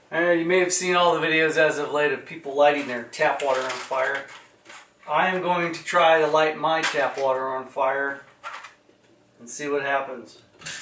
You may have seen all the videos as of late of people lighting their tap water on fire. I am going to try to light my tap water on fire and see what happens.